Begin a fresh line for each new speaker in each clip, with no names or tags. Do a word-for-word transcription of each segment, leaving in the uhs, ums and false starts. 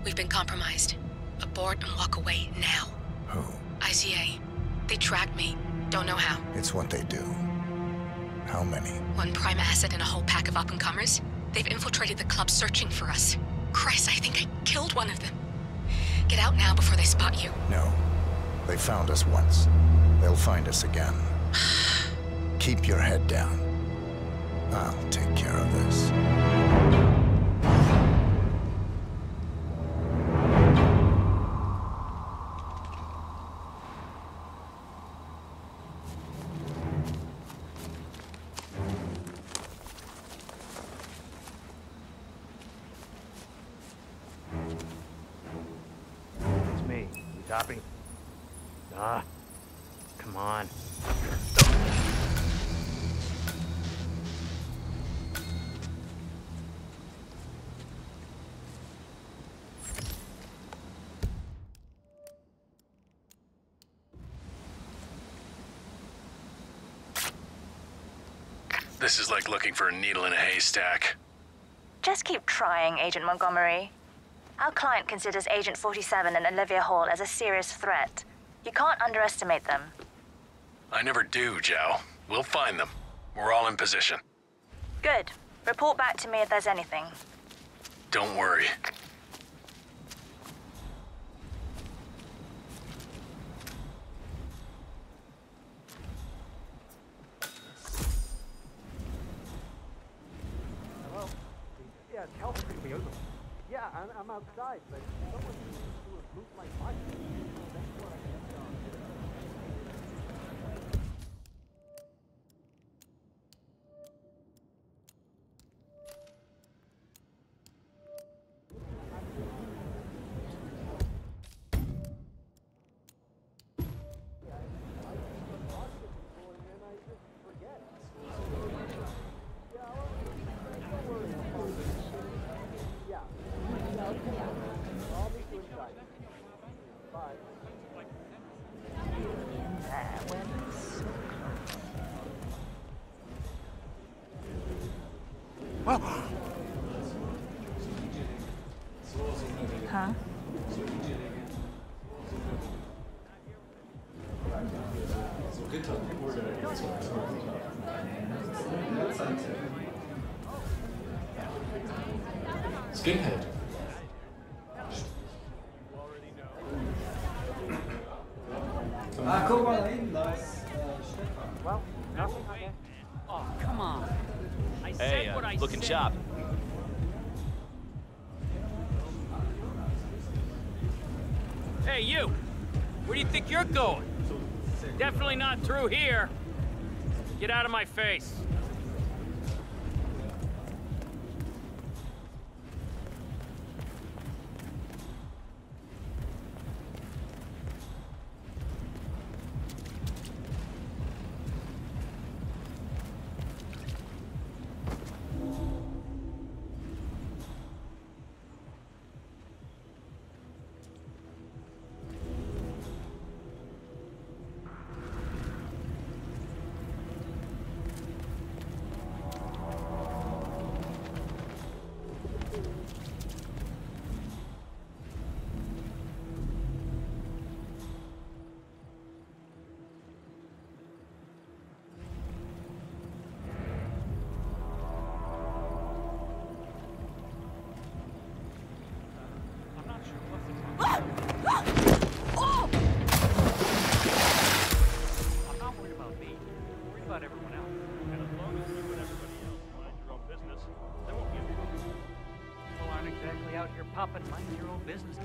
We've been compromised. Abort and walk away now.
Who?
I C A. They tracked me. Don't know how.
It's what they do. How many?
One prime asset and a whole pack of up-and-comers. They've infiltrated the club searching for us. Christ, I think I killed one of them. Get out now before they spot you.
No. They found us once. They'll find us again. Keep your head down. I'll take care of this.
Copy. Ah, come on.
This is like looking for a needle in a haystack.
Just keep trying, Agent Montgomery. Our client considers Agent forty-seven and Olivia Hall as a serious threat. You can't underestimate them.
I never do, Joe. We'll find them. We're all in position.
Good. Report back to me if there's anything.
Don't worry.
Hello? Yeah, help me. Yeah, I'm, I'm outside, but someone needs to move my bike. That's what I kept on.
Huh?
Skinhead. Ah, guck mal da hinten, da ist Stefan.
Well, nothing, I guess.
Oh, come on. I said
Hey,
what
uh,
I
looking
said.
sharp.
Hey, you! Where do you think you're going? Definitely not through here. Get out of my face. Popping mind-your-own business.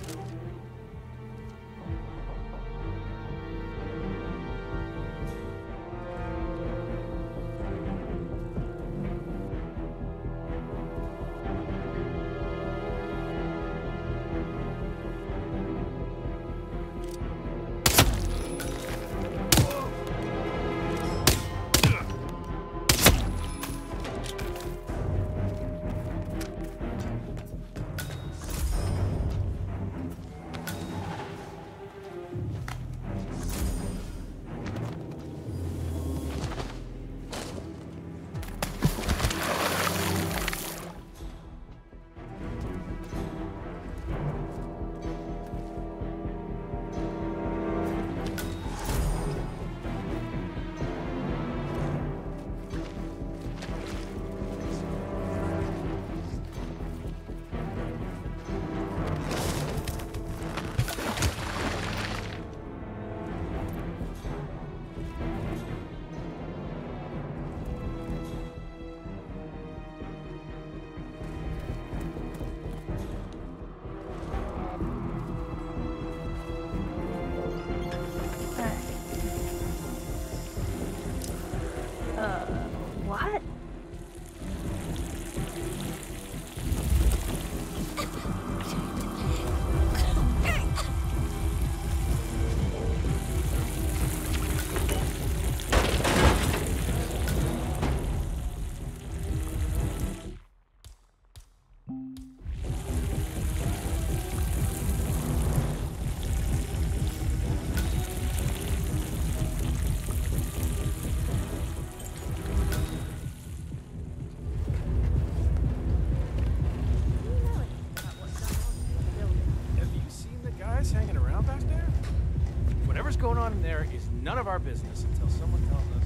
Whatever's going on in there is none of our business until someone tells us.